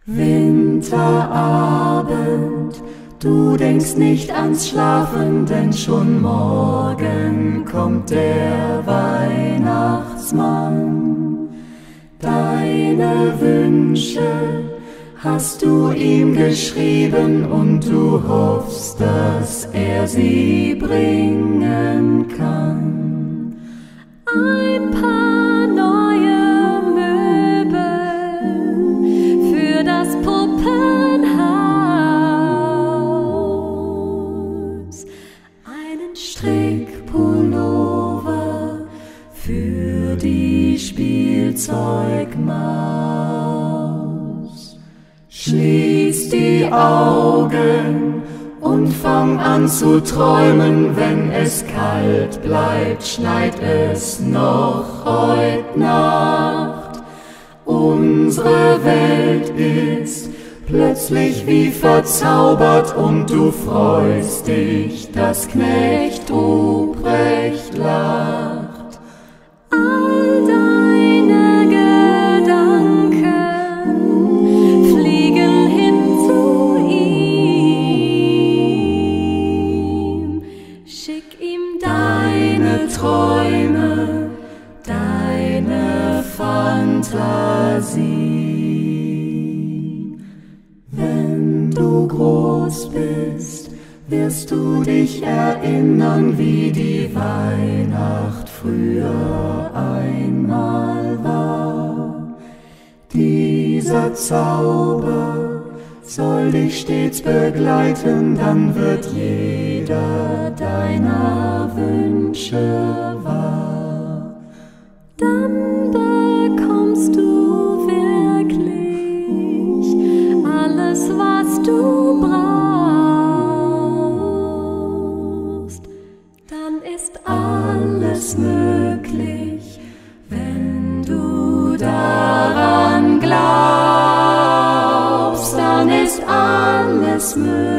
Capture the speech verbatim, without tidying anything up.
Winterabend, du denkst nicht ans Schlafen, denn schon morgen kommt der Weihnachtsmann. Deine Wünsche hast du ihm geschrieben und du hoffst, dass er sie bringen kann. Ein paar neue Möbel für das Puppenhaus, einen Strickpullover für die Spielzeugmaus. Schließ die Augen und fang an zu träumen, wenn es kalt bleibt, schneit es noch heut Nacht. Unsere Welt ist plötzlich wie verzaubert und du freust dich, dass Knecht Ruprecht lacht. All deine Gedanken fliegen hin zu ihm. Schick ihm deine Träume, deine Fantasie. Wenn du groß bist, wirst du dich erinnern, wie die Weihnacht früher einmal war. Dieser Zauber soll dich stets begleiten, dann wird jeder deiner Wünsche wahr. Dann bekommst du wirklich alles, was du brauchst. Dann ist alles möglich, wenn du daran glaubst, dann ist alles möglich.